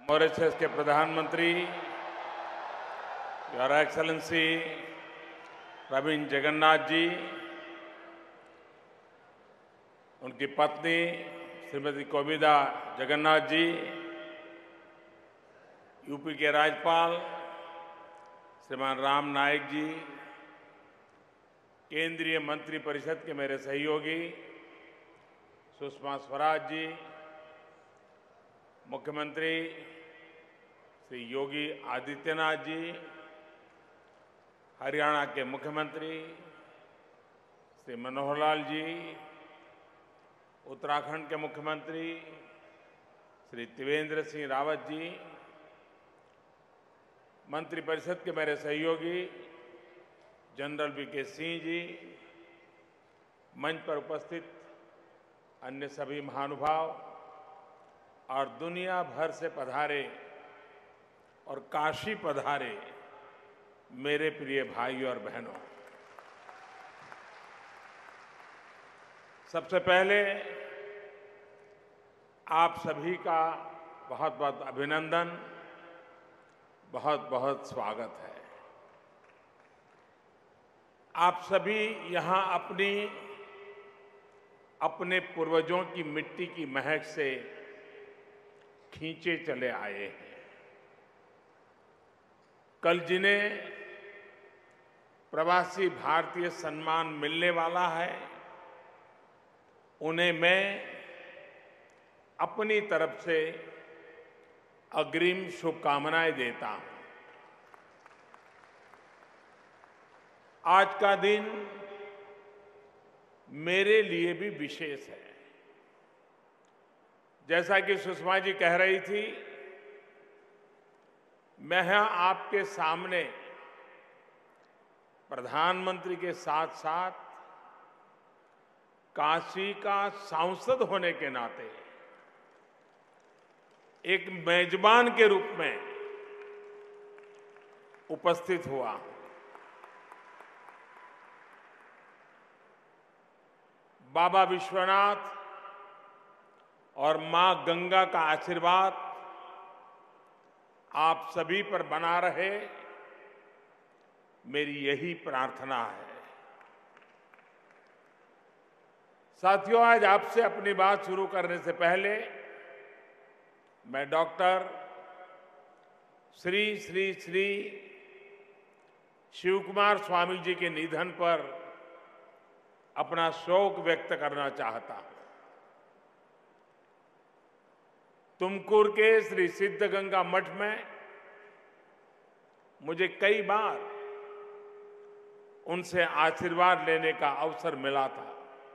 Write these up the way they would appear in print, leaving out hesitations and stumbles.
Mauritius के प्रधानमंत्री, your excellency Pravind Jugnauth ji, उनकी पत्नी श्रीमती कोविदा जगन्नाथ जी, यूपी के राज्यपाल श्रीमान राम नाईक जी, केंद्रीय मंत्रिपरिषद के मेरे सहयोगी सुषमा स्वराज जी, मुख्यमंत्री श्री योगी आदित्यनाथ जी, हरियाणा के मुख्यमंत्री श्री मनोहर लाल जी, उत्तराखंड के मुख्यमंत्री श्री त्रिवेंद्र सिंह रावत जी, मंत्रिपरिषद के मेरे सहयोगी जनरल वीके सिंह जी, मंच पर उपस्थित अन्य सभी महानुभाव और दुनिया भर से पधारे और काशी पधारे मेरे प्रिय भाइयों और बहनों, सबसे पहले आप सभी का बहुत बहुत अभिनंदन, बहुत बहुत स्वागत है। आप सभी यहां अपने पूर्वजों की मिट्टी की महक से खींचे चले आए हैं। कल जिन्हें प्रवासी भारतीय सम्मान मिलने वाला है, उन्हें मैं अपनी तरफ से अग्रिम शुभकामनाएं देता हूं। आज का दिन मेरे लिए भी विशेष है। जैसा कि सुषमा जी कह रही थी, मैं यहां आपके सामने प्रधानमंत्री के साथ साथ काशी का सांसद होने के नाते एक मेजबान के रूप में उपस्थित हुआ हूं। बाबा विश्वनाथ और मां गंगा का आशीर्वाद आप सभी पर बना रहे, मेरी यही प्रार्थना है। साथियों, आज आपसे अपनी बात शुरू करने से पहले मैं डॉक्टर श्री श्री श्री शिवकुमार स्वामी जी के निधन पर अपना शोक व्यक्त करना चाहता हूं। तुमकुर के श्री सिद्धगंगा मठ में मुझे कई बार उनसे आशीर्वाद लेने का अवसर मिला था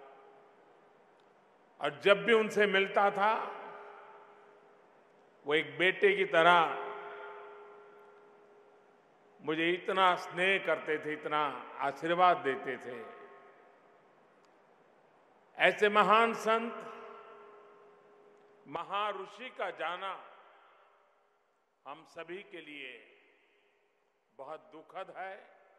और जब भी उनसे मिलता था, वो एक बेटे की तरह मुझे इतना स्नेह करते थे, इतना आशीर्वाद देते थे। ऐसे महान संत, महाऋषि का जाना हम सभी के लिए बहुत दुखद है।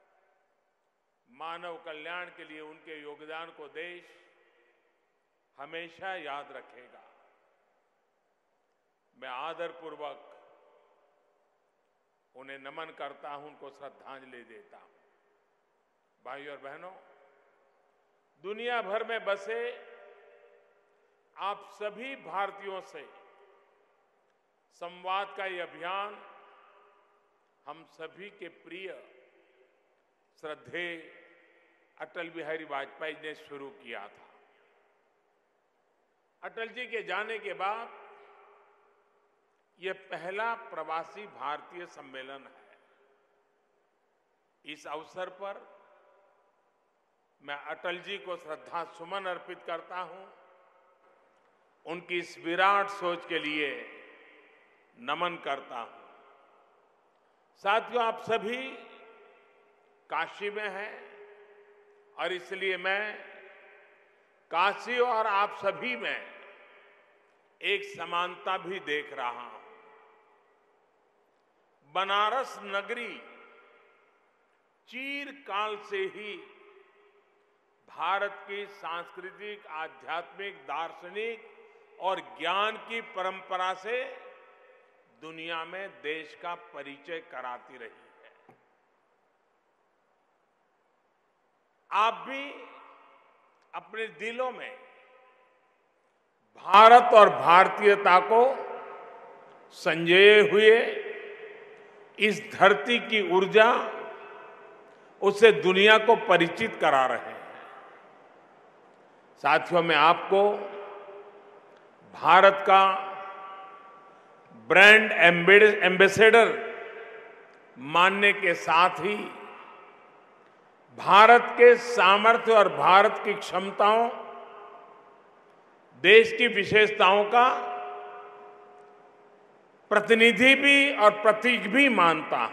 मानव कल्याण के लिए उनके योगदान को देश हमेशा याद रखेगा। मैं आदरपूर्वक उन्हें नमन करता हूं, उनको श्रद्धांजलि देता हूं। भाइयों और बहनों, दुनिया भर में बसे आप सभी भारतीयों से संवाद का ये अभियान हम सभी के प्रिय श्रद्धेय अटल बिहारी वाजपेयी ने शुरू किया था। अटल जी के जाने के बाद यह पहला प्रवासी भारतीय सम्मेलन है। इस अवसर पर मैं अटल जी को श्रद्धा सुमन अर्पित करता हूं, उनकी इस विराट सोच के लिए नमन करता हूं। साथियों, आप सभी काशी में हैं और इसलिए मैं काशी और आप सभी में एक समानता भी देख रहा हूं। बनारस नगरी चिरकाल से ही भारत की सांस्कृतिक, आध्यात्मिक, दार्शनिक और ज्ञान की परंपरा से दुनिया में देश का परिचय कराती रही है। आप भी अपने दिलों में भारत और भारतीयता को संजोए हुए इस धरती की ऊर्जा उसे दुनिया को परिचित करा रहे हैं। साथियों, मैं आपको भारत का ब्रांड एम्बेसडर मानने के साथ ही भारत के सामर्थ्य और भारत की क्षमताओं, देश की विशेषताओं का प्रतिनिधि भी और प्रतीक भी मानता हूं।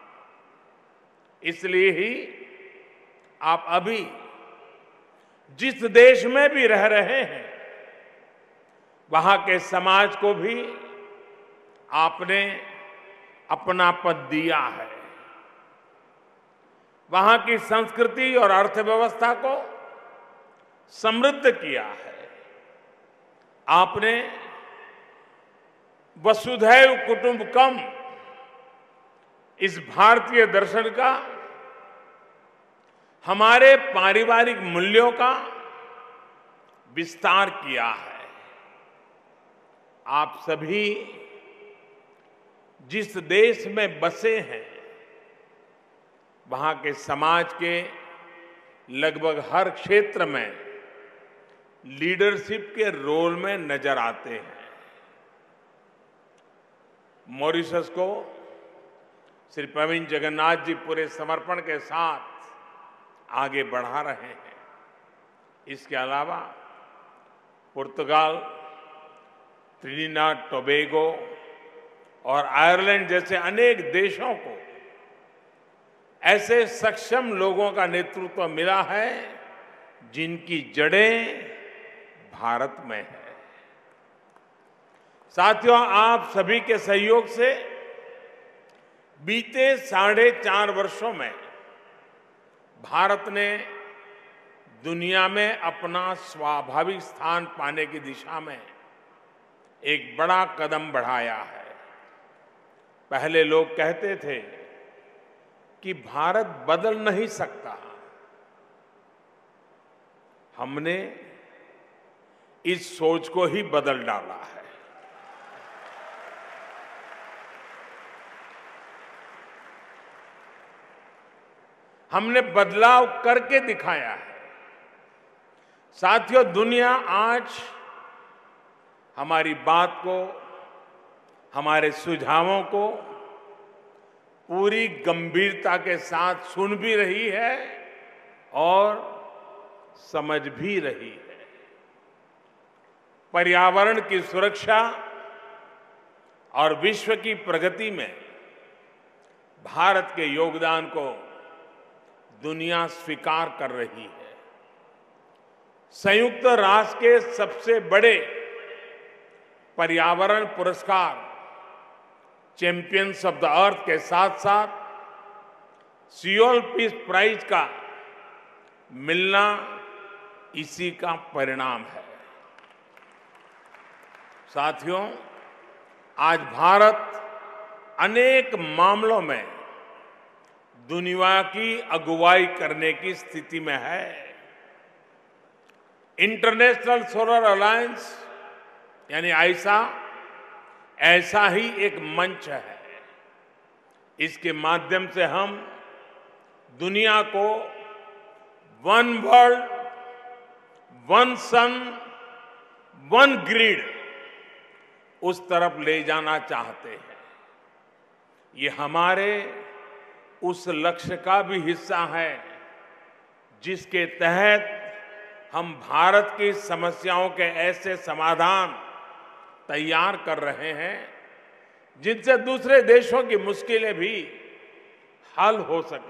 इसलिए ही आप अभी जिस देश में भी रह रहे हैं, वहां के समाज को भी आपने अपनापन दिया है। वहां की संस्कृति और अर्थव्यवस्था को समृद्ध किया है। आपने वसुधैव कुटुंबकम इस भारतीय दर्शन का, हमारे पारिवारिक मूल्यों का विस्तार किया है। आप सभी जिस देश में बसे हैं, वहां के समाज के लगभग हर क्षेत्र में लीडरशिप के रोल में नजर आते हैं। मॉरिशस को श्री प्रवीण जगन्नाथ जी पूरे समर्पण के साथ आगे बढ़ा रहे हैं। इसके अलावा पुर्तगाल, ट्रिनिडाद टोबैगो और आयरलैंड जैसे अनेक देशों को ऐसे सक्षम लोगों का नेतृत्व मिला है जिनकी जड़ें भारत में है। साथियों, आप सभी के सहयोग से बीते 4.5 वर्षों में भारत ने दुनिया में अपना स्वाभाविक स्थान पाने की दिशा में एक बड़ा कदम बढ़ाया है। पहले लोग कहते थे कि भारत बदल नहीं सकता। हमने इस सोच को ही बदल डाला है। हमने बदलाव करके दिखाया है। साथियों, दुनिया आज हमारी बात को, हमारे सुझावों को पूरी गंभीरता के साथ सुन भी रही है और समझ भी रही है। पर्यावरण की सुरक्षा और विश्व की प्रगति में भारत के योगदान को दुनिया स्वीकार कर रही है। संयुक्त राष्ट्र के सबसे बड़े पर्यावरण पुरस्कार चैंपियंस ऑफ द अर्थ के साथ साथ सियोल पीस प्राइज का मिलना इसी का परिणाम है। साथियों, आज भारत अनेक मामलों में दुनिया की अगुवाई करने की स्थिति में है। इंटरनेशनल सोलर अलायंस यानी आईसा ऐसा ही एक मंच है। इसके माध्यम से हम दुनिया को one world, one sun, one grid उस तरफ ले जाना चाहते हैं। ये हमारे उस लक्ष्य का भी हिस्सा है जिसके तहत हम भारत की समस्याओं के ऐसे समाधान तैयार कर रहे हैं जिनसे दूसरे देशों की मुश्किलें भी हल हो सके।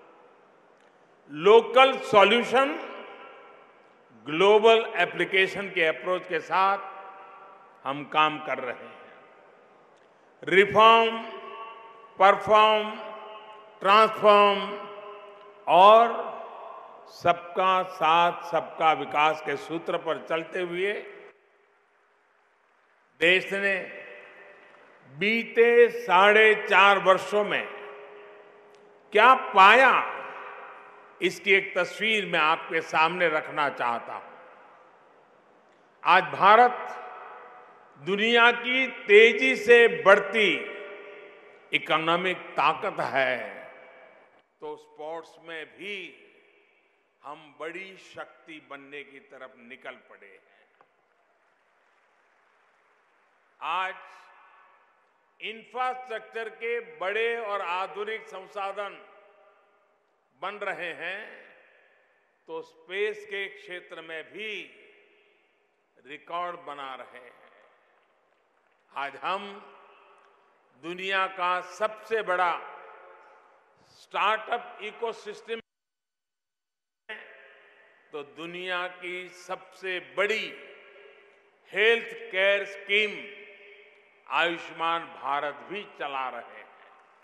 लोकल सॉल्यूशन ग्लोबल एप्लीकेशन के अप्रोच के साथ हम काम कर रहे हैं। रिफॉर्म, परफॉर्म, ट्रांसफॉर्म और सबका साथ सबका विकास के सूत्र पर चलते हुए देश ने बीते 4.5 वर्षों में क्या पाया, इसकी एक तस्वीर मैं आपके सामने रखना चाहता हूं। आज भारत दुनिया की तेजी से बढ़ती इकोनॉमिक ताकत है, तो स्पोर्ट्स में भी हम बड़ी शक्ति बनने की तरफ निकल पड़े हैं। आज इंफ्रास्ट्रक्चर के बड़े और आधुनिक संसाधन बन रहे हैं, तो स्पेस के क्षेत्र में भी रिकॉर्ड बना रहे हैं। आज हम दुनिया का सबसे बड़ा स्टार्टअप इकोसिस्टम, तो दुनिया की सबसे बड़ी health care scheme Ayushman Bharat भी चला रहे हैं।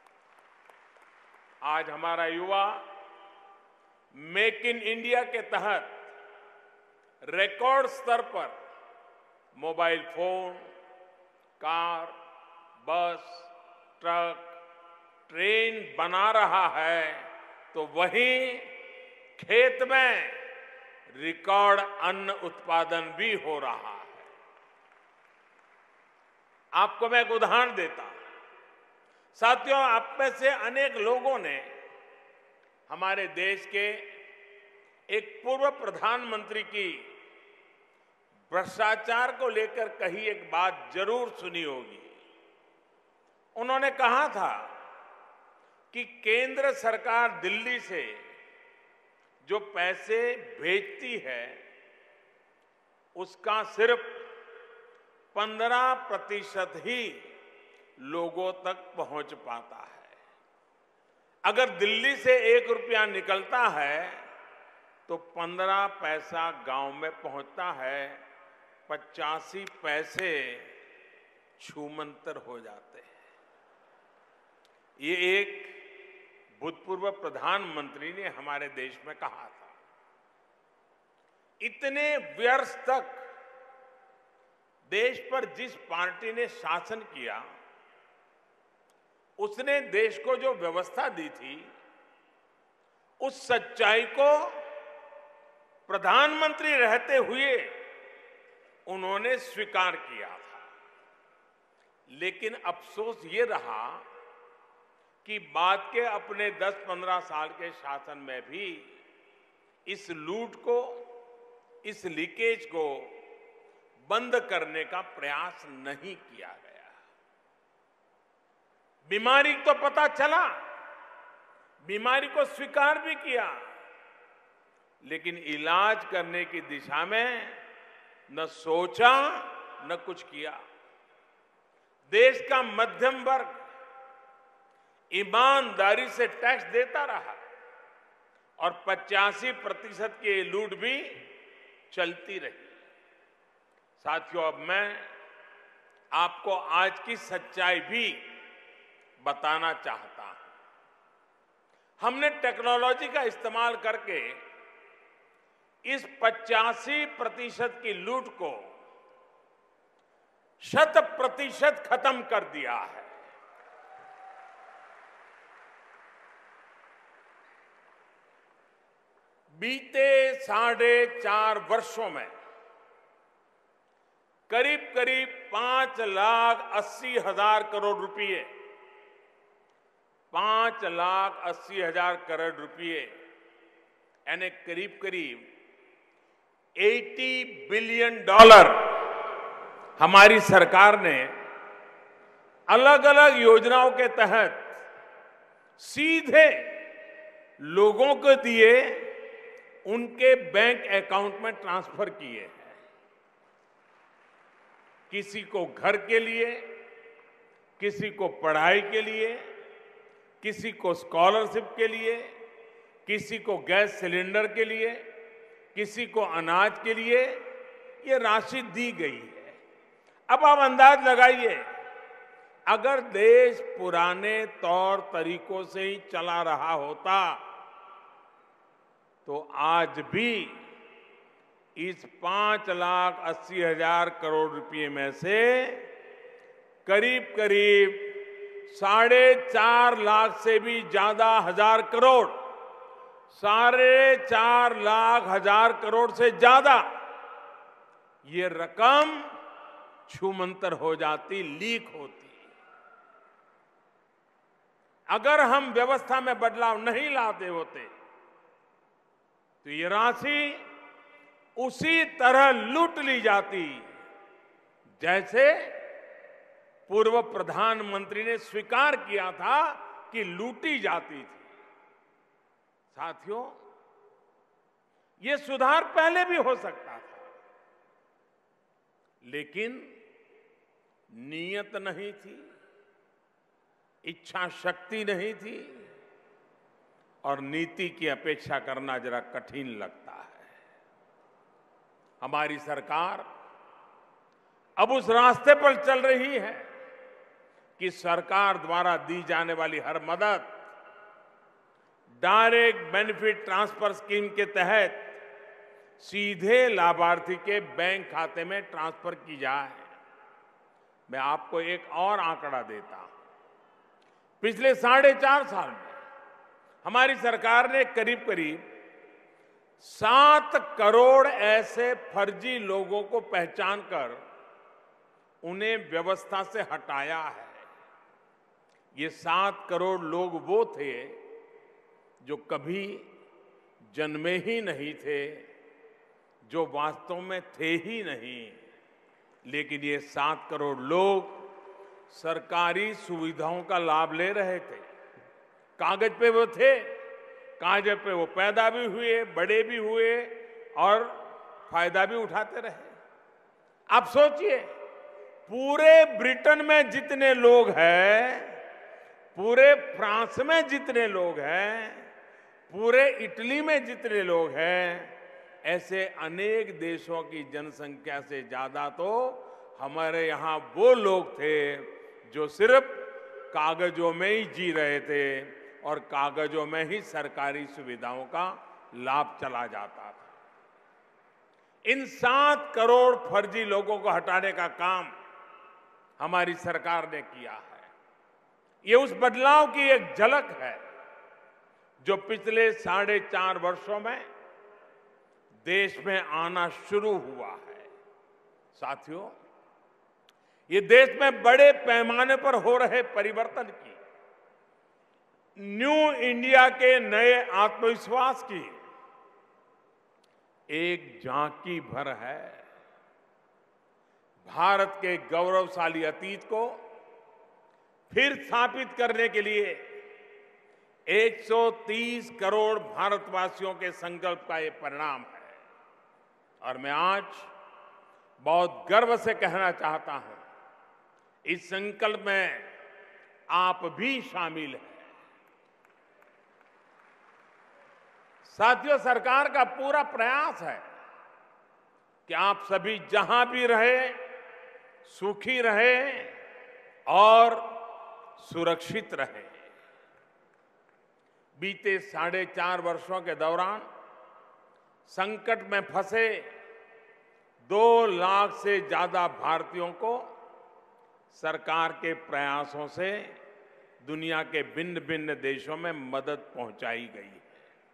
आज हमारा युवा मेक इन इंडिया के तहत रिकॉर्ड स्तर पर mobile phone, car, bus, truck, train बना रहा है, तो वहीं खेत में रिकॉर्ड अन्न उत्पादन भी हो रहा है। आपको मैं एक उदाहरण देता हूं। साथियों, आप में से अनेक लोगों ने हमारे देश के एक पूर्व प्रधानमंत्री की भ्रष्टाचार को लेकर कही एक बात जरूर सुनी होगी। उन्होंने कहा था कि केंद्र सरकार दिल्ली से जो पैसे भेजती है, उसका सिर्फ 15% ही लोगों तक पहुंच पाता है। अगर दिल्ली से 1 रुपया निकलता है तो 15 पैसा गांव में पहुंचता है, 85 पैसे छूमंतर हो जाते हैं। ये एक भूतपूर्व प्रधानमंत्री ने हमारे देश में कहा था। इतने वर्ष तक देश पर जिस पार्टी ने शासन किया, उसने देश को जो व्यवस्था दी थी, उस सच्चाई को प्रधानमंत्री रहते हुए उन्होंने स्वीकार किया था। लेकिन अफसोस ये रहा कि बाद के अपने 10-15 साल के शासन में भी इस लूट को, इस लीकेज को बंद करने का प्रयास नहीं किया गया। बीमारी तो पता चला, बीमारी को स्वीकार भी किया, लेकिन इलाज करने की दिशा में न सोचा न कुछ किया। देश का मध्यम वर्ग ईमानदारी से टैक्स देता रहा और 85% की लूट भी चलती रही। साथियों, अब मैं आपको आज की सच्चाई भी बताना चाहता हूं। हमने टेक्नोलॉजी का इस्तेमाल करके इस 85% की लूट को 100% खत्म कर दिया है। बीते 4.5 वर्षों में करीब 5,80,000 करोड़ रुपए, 5,80,000 करोड़ रुपए, यानी करीब 80 बिलियन डॉलर हमारी सरकार ने अलग अलग योजनाओं के तहत सीधे लोगों को दिए, उनके बैंक अकाउंट में ट्रांसफर किए हैं। किसी को घर के लिए, किसी को पढ़ाई के लिए, किसी को स्कॉलरशिप के लिए, किसी को गैस सिलेंडर के लिए, किसी को अनाज के लिए ये राशि दी गई है। अब आप अंदाज लगाइए, अगर देश पुराने तौर तरीकों से ही चला रहा होता तो आज भी इस 5,80,000 करोड़ रुपए में से करीब करीब 4.5 लाख से भी ज्यादा हजार करोड़, 4.5 लाख हजार करोड़ से ज्यादा ये रकम छूमंतर हो जाती, लीक होती। अगर हम व्यवस्था में बदलाव नहीं लाते होते तो ये राशि उसी तरह लूट ली जाती जैसे पूर्व प्रधानमंत्री ने स्वीकार किया था कि लूटी जाती थी। साथियों, ये सुधार पहले भी हो सकता था, लेकिन नीयत नहीं थी, इच्छा शक्ति नहीं थी और नीति की अपेक्षा करना जरा कठिन लगता है। हमारी सरकार अब उस रास्ते पर चल रही है कि सरकार द्वारा दी जाने वाली हर मदद डायरेक्ट बेनिफिट ट्रांसफर स्कीम के तहत सीधे लाभार्थी के बैंक खाते में ट्रांसफर की जाए। मैं आपको एक और आंकड़ा देता हूं। पिछले 4.5 साल में हमारी सरकार ने करीब करीब 7 करोड़ ऐसे फर्जी लोगों को पहचान कर उन्हें व्यवस्था से हटाया है। ये 7 करोड़ लोग वो थे जो कभी जन्मे ही नहीं थे, जो वास्तव में थे ही नहीं, लेकिन ये 7 करोड़ लोग सरकारी सुविधाओं का लाभ ले रहे थे। कागज पे वो थे, कागज पे वो पैदा भी हुए, बड़े भी हुए और फायदा भी उठाते रहे। आप सोचिए, पूरे ब्रिटेन में जितने लोग हैं, पूरे फ्रांस में जितने लोग हैं, पूरे इटली में जितने लोग हैं, ऐसे अनेक देशों की जनसंख्या से ज्यादा तो हमारे यहां वो लोग थे जो सिर्फ कागजों में ही जी रहे थे और कागजों में ही सरकारी सुविधाओं का लाभ चला जाता था। इन 7 करोड़ फर्जी लोगों को हटाने का काम हमारी सरकार ने किया है। ये उस बदलाव की एक झलक है जो पिछले 4.5 वर्षों में देश में आना शुरू हुआ है। साथियों, ये देश में बड़े पैमाने पर हो रहे परिवर्तन की, न्यू इंडिया के नए आत्मविश्वास की एक झांकी भर है। भारत के गौरवशाली अतीत को फिर स्थापित करने के लिए 130 करोड़ भारतवासियों के संकल्प का ये परिणाम है। और मैं आज बहुत गर्व से कहना चाहता हूं, इस संकल्प में आप भी शामिल हैं। साथियों, सरकार का पूरा प्रयास है कि आप सभी जहां भी रहे, सुखी रहे और सुरक्षित रहे। बीते 4.5 वर्षों के दौरान संकट में फंसे 2 लाख से ज्यादा भारतीयों को सरकार के प्रयासों से दुनिया के भिन्न भिन्न देशों में मदद पहुंचाई गई है।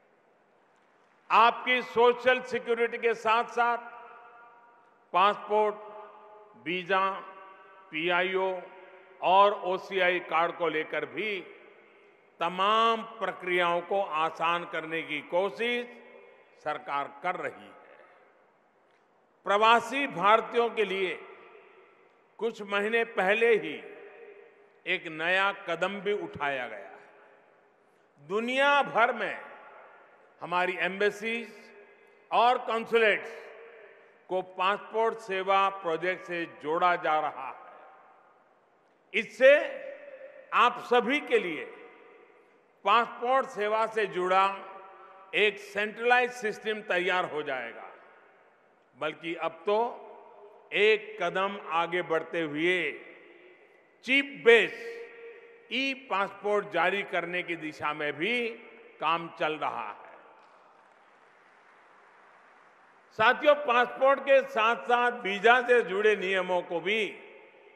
आपकी सोशल सिक्योरिटी के साथ साथ पासपोर्ट, वीजा, पीआईओ और ओसीआई कार्ड को लेकर भी तमाम प्रक्रियाओं को आसान करने की कोशिश सरकार कर रही है। प्रवासी भारतीयों के लिए कुछ महीने पहले ही एक नया कदम भी उठाया गया है। दुनिया भर में हमारी एम्बेसीज और कॉन्सुलेट्स को पासपोर्ट सेवा प्रोजेक्ट से जोड़ा जा रहा है। इससे आप सभी के लिए पासपोर्ट सेवा से जुड़ा एक सेंट्रलाइज्ड सिस्टम तैयार हो जाएगा। बल्कि अब तो एक कदम आगे बढ़ते हुए चिप बेस ई पासपोर्ट जारी करने की दिशा में भी काम चल रहा है। साथियों, पासपोर्ट के साथ साथ वीजा से जुड़े नियमों को भी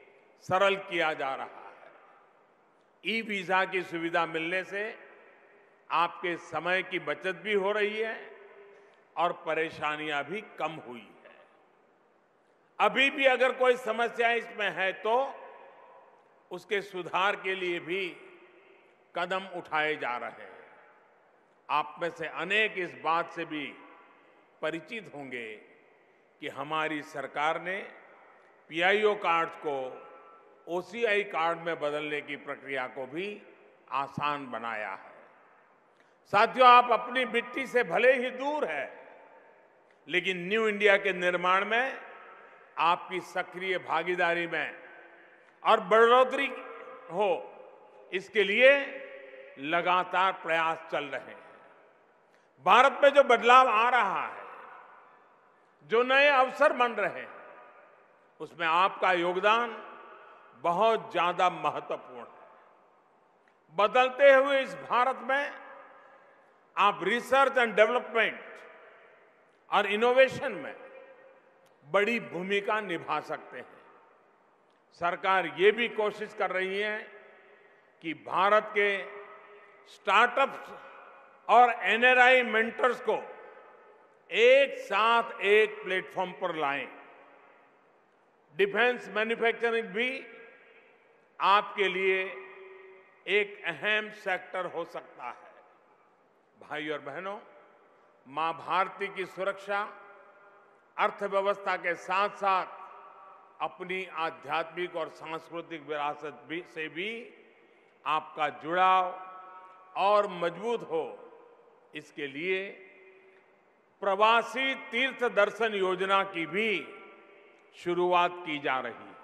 सरल किया जा रहा है। ई वीजा की सुविधा मिलने से आपके समय की बचत भी हो रही है और परेशानियां भी कम हुई है। अभी भी अगर कोई समस्या इसमें है तो उसके सुधार के लिए भी कदम उठाए जा रहे हैं। आप में से अनेक इस बात से भी परिचित होंगे कि हमारी सरकार ने पीआईओ कार्ड को ओसीआई कार्ड में बदलने की प्रक्रिया को भी आसान बनाया है। साथियों, आप अपनी मिट्टी से भले ही दूर है, लेकिन न्यू इंडिया के निर्माण में आपकी सक्रिय भागीदारी में और बढ़ोतरी हो, इसके लिए लगातार प्रयास चल रहे हैं। भारत में जो बदलाव आ रहा है, जो नए अवसर बन रहे हैं, उसमें आपका योगदान बहुत ज्यादा महत्वपूर्ण है। बदलते हुए इस भारत में आप रिसर्च एंड डेवलपमेंट और इनोवेशन में बड़ी भूमिका निभा सकते हैं। सरकार ये भी कोशिश कर रही है कि भारत के स्टार्टअप्स और एनआरआई मेंटर्स को एक साथ एक प्लेटफॉर्म पर लाएं। डिफेंस मैन्युफैक्चरिंग भी आपके लिए एक अहम सेक्टर हो सकता है। भाई और बहनों, मां भारती की सुरक्षा अर्थव्यवस्था के साथ साथ अपनी आध्यात्मिक और सांस्कृतिक विरासत से भी आपका जुड़ाव और मजबूत हो, इसके लिए प्रवासी तीर्थ दर्शन योजना की भी शुरुआत की जा रही है।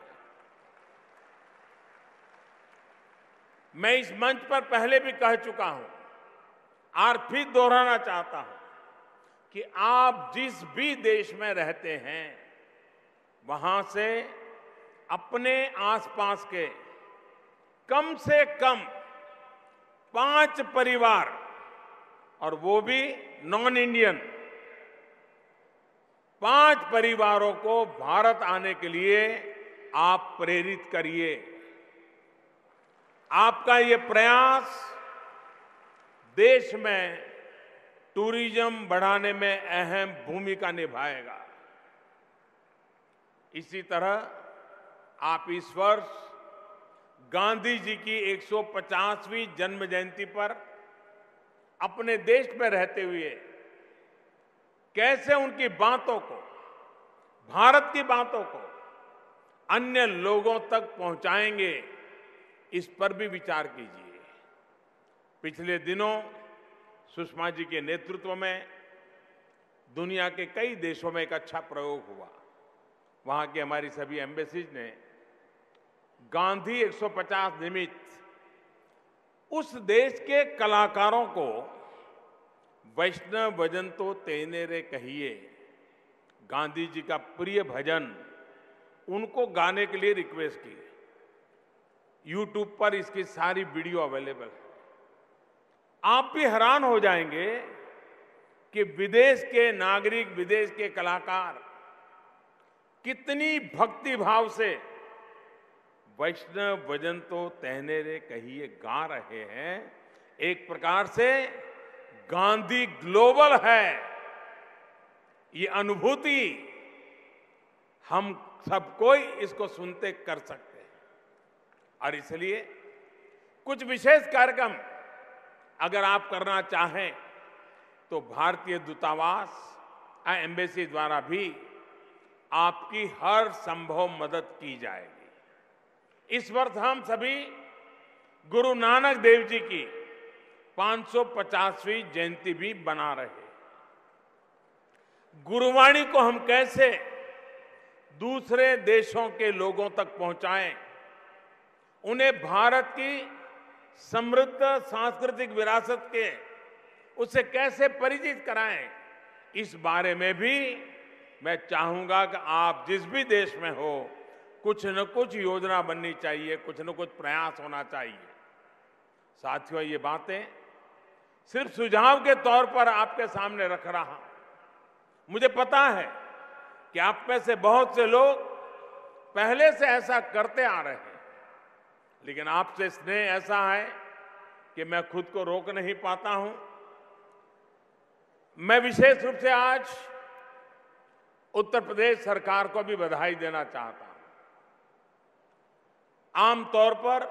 मैं इस मंच पर पहले भी कह चुका हूं और फिर दोहराना चाहता हूं कि आप जिस भी देश में रहते हैं, वहां से अपने आसपास के कम से कम 5 परिवार, और वो भी नॉन इंडियन, 5 परिवारों को भारत आने के लिए आप प्रेरित करिए। आपका ये प्रयास देश में टूरिज्म बढ़ाने में अहम भूमिका निभाएगा। इसी तरह आप इस वर्ष गांधी जी की 150वीं जन्म जयंती पर अपने देश में रहते हुए कैसे उनकी बातों को, भारत की बातों को अन्य लोगों तक पहुंचाएंगे, इस पर भी विचार कीजिए। पिछले दिनों सुषमा जी के नेतृत्व में दुनिया के कई देशों में एक अच्छा प्रयोग हुआ। वहां की हमारी सभी एम्बेसीज ने गांधी 150 निमित्त उस देश के कलाकारों को वैष्णव भजन तो तेने रे कहिए, गांधी जी का प्रिय भजन, उनको गाने के लिए रिक्वेस्ट की। यूट्यूब पर इसकी सारी वीडियो अवेलेबल है। आप भी हैरान हो जाएंगे कि विदेश के नागरिक, विदेश के कलाकार कितनी भक्ति भाव से वैष्णव भजन तो तहने रे कहिए गा रहे हैं। एक प्रकार से गांधी ग्लोबल है, ये अनुभूति हम सब कोई इसको सुनते कर सकते हैं। और इसलिए कुछ विशेष कार्यक्रम अगर आप करना चाहें तो भारतीय दूतावास एम्बेसी द्वारा भी आपकी हर संभव मदद की जाएगी। इस वर्ष हम सभी गुरु नानक देव जी की 550वीं जयंती भी मना रहे हैं। गुरुवाणी को हम कैसे दूसरे देशों के लोगों तक पहुंचाएं, उन्हें भारत की समृद्ध सांस्कृतिक विरासत के उससे कैसे परिचित कराएं, इस बारे में भी मैं चाहूंगा कि आप जिस भी देश में हो, कुछ न कुछ योजना बननी चाहिए, कुछ न कुछ प्रयास होना चाहिए। साथियों, ये बातें सिर्फ सुझाव के तौर पर आपके सामने रख रहा हूं। मुझे पता है कि आप में से बहुत से लोग पहले से ऐसा करते आ रहे हैं। लेकिन आपसे स्नेह ऐसा है कि मैं खुद को रोक नहीं पाता हूं। मैं विशेष रूप से आज उत्तर प्रदेश सरकार को भी बधाई देना चाहता हूं। आमतौर पर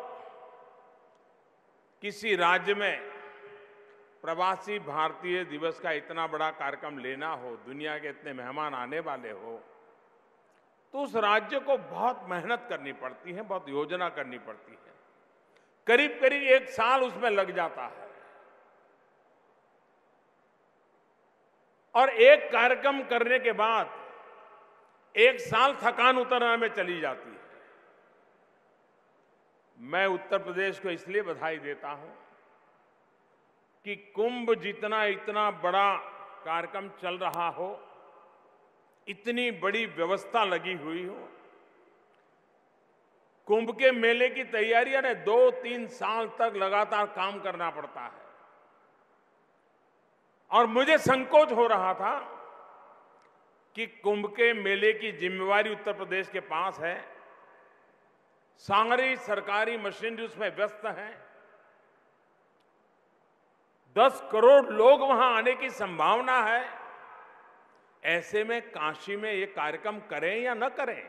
किसी राज्य में प्रवासी भारतीय दिवस का इतना बड़ा कार्यक्रम लेना हो, दुनिया के इतने मेहमान आने वाले हो, तो उस राज्य को बहुत मेहनत करनी पड़ती है, बहुत योजना करनी पड़ती है। करीब करीब 1 साल उसमें लग जाता है और एक कार्यक्रम करने के बाद 1 साल थकान उतरने में चली जाती है। मैं उत्तर प्रदेश को इसलिए बधाई देता हूं कि कुंभ जितना इतना बड़ा कार्यक्रम चल रहा हो, इतनी बड़ी व्यवस्था लगी हुई हो। कुंभ के मेले की तैयारियां ने 2-3 साल तक लगातार काम करना पड़ता है और मुझे संकोच हो रहा था कि कुंभ के मेले की जिम्मेवारी उत्तर प्रदेश के पास है, सारी सरकारी मशीनरी उसमें व्यस्त है, 10 करोड़ लोग वहां आने की संभावना है। ऐसे में काशी में ये कार्यक्रम करें या न करें,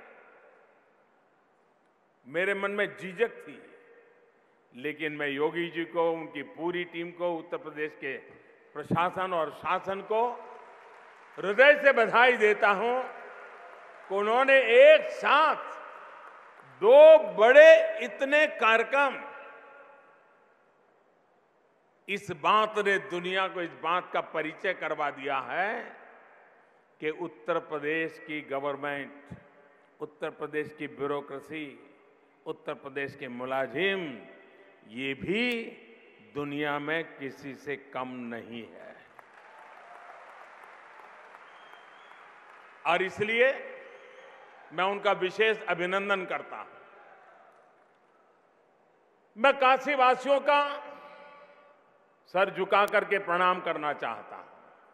मेरे मन में झिझक थी। लेकिन मैं योगी जी को, उनकी पूरी टीम को, उत्तर प्रदेश के प्रशासन और शासन को हृदय से बधाई देता हूं कि उन्होंने एक साथ 2 बड़े इतने कार्यक्रम, इस बात ने दुनिया को इस बात का परिचय करवा दिया है कि उत्तर प्रदेश की गवर्नमेंट, उत्तर प्रदेश की ब्यूरोक्रेसी, उत्तर प्रदेश के मुलाजिम, ये भी दुनिया में किसी से कम नहीं है। और इसलिए मैं उनका विशेष अभिनंदन करता हूं। मैं काशी वासियों का सर झुका करके प्रणाम करना चाहता हूं,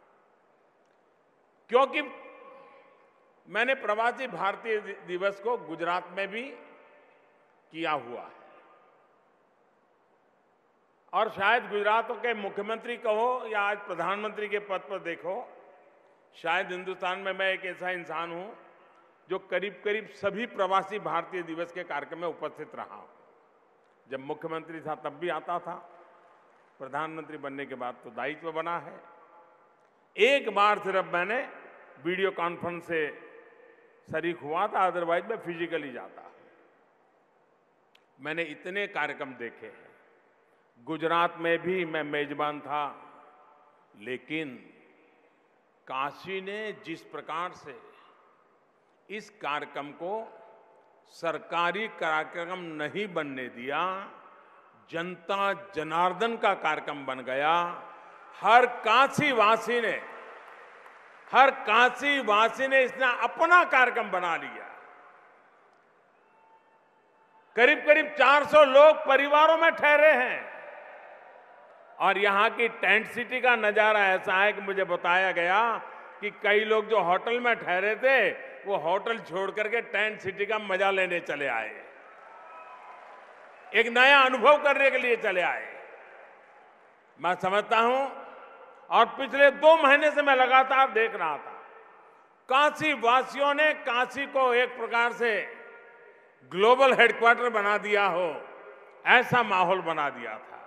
क्योंकि मैंने प्रवासी भारतीय दिवस को गुजरात में भी किया हुआ है और शायद गुजरात के मुख्यमंत्री कहो या आज प्रधानमंत्री के पद पर देखो, शायद हिंदुस्तान में मैं एक ऐसा इंसान हूं जो करीब करीब सभी प्रवासी भारतीय दिवस के कार्यक्रम में उपस्थित रहा हूं। जब मुख्यमंत्री था तब भी आता था, प्रधानमंत्री बनने के बाद तो दायित्व बना है। एक बार सिर्फ मैंने वीडियो कॉन्फ्रेंस से शरीक हुआ था, अदरवाइज मैं फिजिकली जाता। मैंने इतने कार्यक्रम देखे हैं, गुजरात में भी मैं मेजबान था, लेकिन काशी ने जिस प्रकार से इस कार्यक्रम को सरकारी कार्यक्रम नहीं बनने दिया, जनता जनार्दन का कार्यक्रम बन गया। हर काशी वासी ने इसने अपना कार्यक्रम बना लिया। करीब करीब 400 लोग परिवारों में ठहरे हैं और यहां की टेंट सिटी का नजारा ऐसा है कि मुझे बताया गया कि कई लोग जो होटल में ठहरे थे, वो होटल छोड़ करके टेंट सिटी का मजा लेने चले आए, एक नया अनुभव करने के लिए चले आए। मैं समझता हूं, और पिछले 2 महीने से मैं लगातार देख रहा था, काशी वासियों ने काशी को एक प्रकार से ग्लोबल हेडक्वार्टर बना दिया हो, ऐसा माहौल बना दिया था।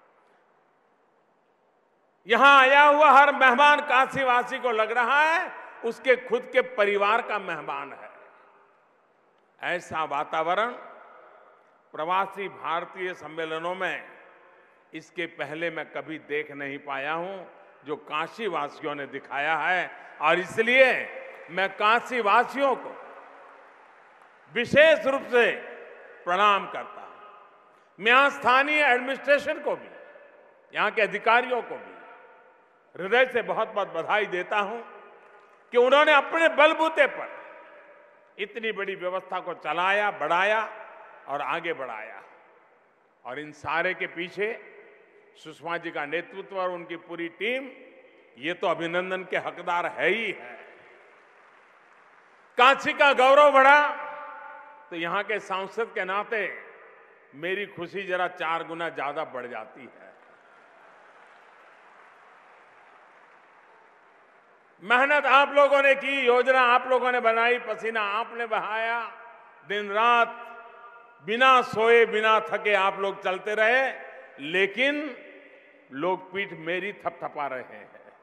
यहां आया हुआ हर मेहमान काशी वासी को लग रहा है उसके खुद के परिवार का मेहमान है। ऐसा वातावरण प्रवासी भारतीय सम्मेलनों में इसके पहले मैं कभी देख नहीं पाया हूं, जो काशी वासियों ने दिखाया है। और इसलिए मैं काशी वासियों को विशेष रूप से प्रणाम करता हूं। मैं यहां स्थानीय एडमिनिस्ट्रेशन को भी, यहां के अधिकारियों को भी हृदय से बहुत बहुत बधाई देता हूं कि उन्होंने अपने बलबूते पर इतनी बड़ी व्यवस्था को चलाया, बढ़ाया और आगे बढ़ाया। और इन सारे के पीछे सुषमा जी का नेतृत्व और उनकी पूरी टीम, ये तो अभिनंदन के हकदार है ही है। काशी का गौरव बढ़ा तो यहां के सांसद के नाते मेरी खुशी जरा 4 गुना ज्यादा बढ़ जाती है। मेहनत आप लोगों ने की, योजना आप लोगों ने बनाई, पसीना आपने बहाया, दिन रात बिना सोए बिना थके आप लोग चलते रहे, लेकिन लोग पीठ मेरी थपथपा रहे हैं।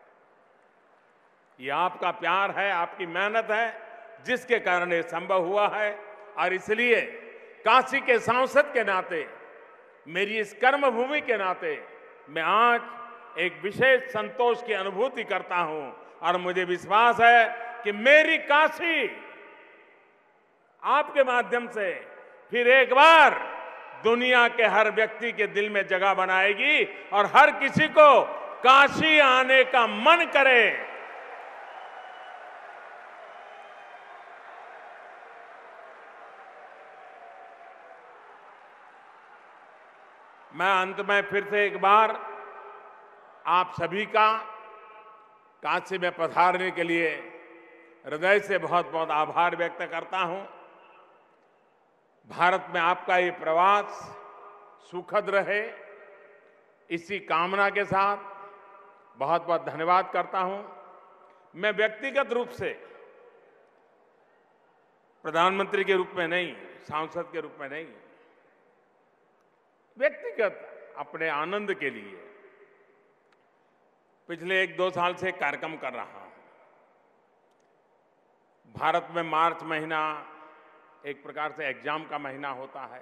ये आपका प्यार है, आपकी मेहनत है, जिसके कारण ये संभव हुआ है। और इसलिए काशी के सांसद के नाते, मेरी इस कर्मभूमि के नाते मैं आज एक विशेष संतोष की अनुभूति करता हूं और मुझे विश्वास है कि मेरी काशी आपके माध्यम से फिर एक बार दुनिया के हर व्यक्ति के दिल में जगह बनाएगी और हर किसी को काशी आने का मन करे। मैं अंत में फिर से एक बार आप सभी का काशी में पधारने के लिए हृदय से बहुत बहुत आभार व्यक्त करता हूं। भारत में आपका ये प्रवास सुखद रहे, इसी कामना के साथ बहुत बहुत धन्यवाद करता हूं। मैं व्यक्तिगत रूप से प्रधानमंत्री के रूप में नहीं, सांसद के रूप में नहीं, व्यक्तिगत अपने आनंद के लिए पिछले 1-2 साल से कार्यक्रम कर रहा हूं। भारत में मार्च महीना एक प्रकार से एग्जाम का महीना होता है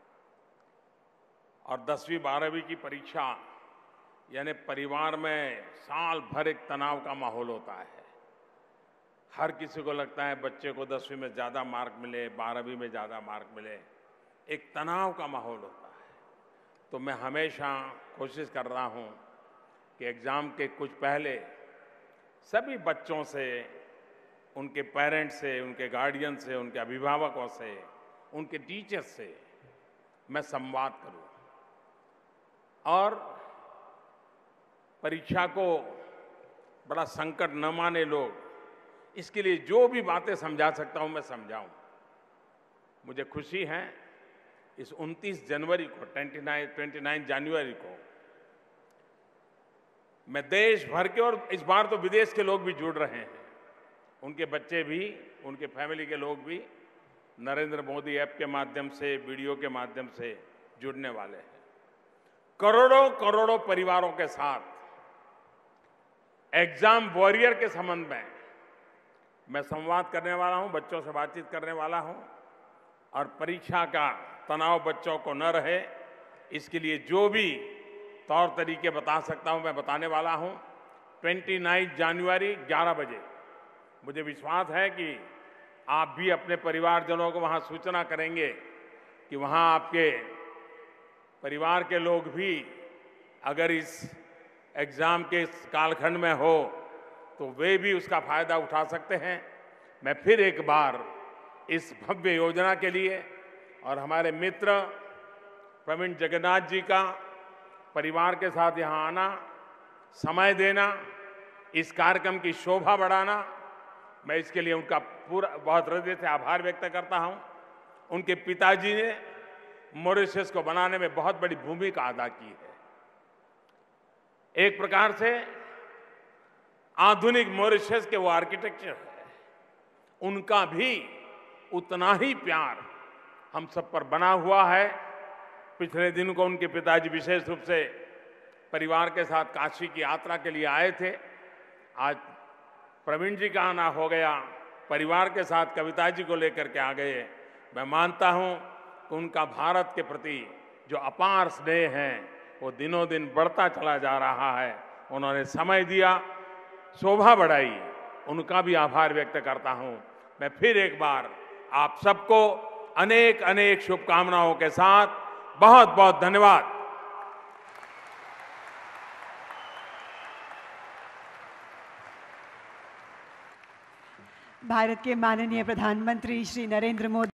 और 10वीं 12वीं की परीक्षा यानी परिवार में साल भर एक तनाव का माहौल होता है। हर किसी को लगता है बच्चे को 10वीं में ज्यादा मार्क मिले, 12वीं में ज्यादा मार्क मिले, एक तनाव का माहौल होता है। तो मैं हमेशा कोशिश कर रहा हूं कि एग्जाम के कुछ पहले सभी बच्चों से, उनके पेरेंट्स से, उनके गार्डियन से, उनके अभिभावकों से, उनके टीचर्स से मैं संवाद करूं और परीक्षा को बड़ा संकट न माने लोग, इसके लिए जो भी बातें समझा सकता हूं मैं समझाऊं। मुझे खुशी है इस 29 जनवरी को 29 जनवरी को मैं देश भर के और इस बार तो विदेश के लोग भी जुड़ रहे हैं, उनके बच्चे भी, उनके फैमिली के लोग भी नरेंद्र मोदी ऐप के माध्यम से, वीडियो के माध्यम से जुड़ने वाले हैं। करोड़ों करोड़ों परिवारों के साथ एग्जाम वॉरियर के संबंध में मैं संवाद करने वाला हूं, बच्चों से बातचीत करने वाला हूं और परीक्षा का तनाव बच्चों को न रहे, इसके लिए जो भी तौर तरीके बता सकता हूं मैं बताने वाला हूं। 29 जनवरी 11 बजे मुझे विश्वास है कि आप भी अपने परिवारजनों को वहां सूचना करेंगे कि वहां आपके परिवार के लोग भी अगर इस एग्जाम के इस कालखंड में हो तो वे भी उसका फायदा उठा सकते हैं। मैं फिर एक बार इस भव्य योजना के लिए और हमारे मित्र प्रवीण जगन्नाथ जी का परिवार के साथ यहां आना, समय देना, इस कार्यक्रम की शोभा बढ़ाना, मैं इसके लिए उनका पूरा बहुत हृदय से आभार व्यक्त करता हूं। उनके पिताजी ने मॉरिशस को बनाने में बहुत बड़ी भूमिका अदा की है। एक प्रकार से आधुनिक मॉरिशस के वो आर्किटेक्चर है, उनका भी उतना ही प्यार हम सब पर बना हुआ है। पिछले दिन को उनके पिताजी विशेष रूप से परिवार के साथ काशी की यात्रा के लिए आए थे। आज प्रवीण जी का आना हो गया, परिवार के साथ कविता जी को लेकर के आ गए। मैं मानता हूं कि उनका भारत के प्रति जो अपार स्नेह है वो दिनों दिन बढ़ता चला जा रहा है। उन्होंने समय दिया, शोभा बढ़ाई, उनका भी आभार व्यक्त करता हूं। मैं फिर एक बार आप सबको अनेक अनेक शुभकामनाओं के साथ बहुत बहुत धन्यवाद। भारत के माननीय प्रधानमंत्री श्री नरेंद्र मोदी